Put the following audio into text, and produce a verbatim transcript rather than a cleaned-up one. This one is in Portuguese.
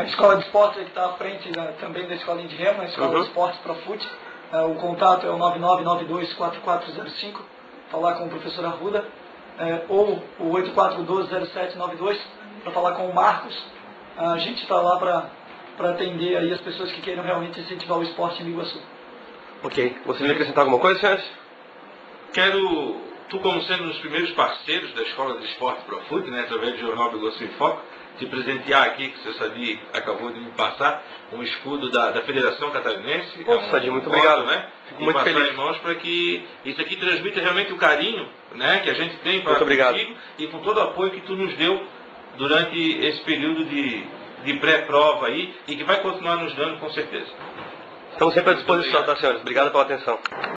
a escola de esporte que está à frente né, também da escolinha de remo, a escola uhum. de esportes Profut. Uh, o contato é o nove nove nove dois quatro quatro zero cinco, falar com o professor Arruda, uh, ou o oito quatro um dois zero sete nove dois, para falar com o Marcos. Uh, a gente está lá para atender aí as pessoas que queiram realmente incentivar o esporte em Biguaçu. Ok. Você quer acrescentar alguma coisa, senhores? Quero, tu como sendo um dos primeiros parceiros da Escola de Esporte Profut, né, através do Jornal Biguaçu em Foco, te presentear aqui, que o seu Sadi acabou de me passar, um escudo da, da Federação Catarinense. Pô, é um, Sadi, muito um obrigado. Voto, né? Fico e muito passar feliz. em mãos para que isso aqui transmita realmente o carinho, né, que a gente tem para Muito obrigado. contigo e com todo o apoio que tu nos deu durante esse período de, de pré-prova aí e que vai continuar nos dando com certeza. Estamos sempre à disposição, tá, senhores? Obrigado pela atenção.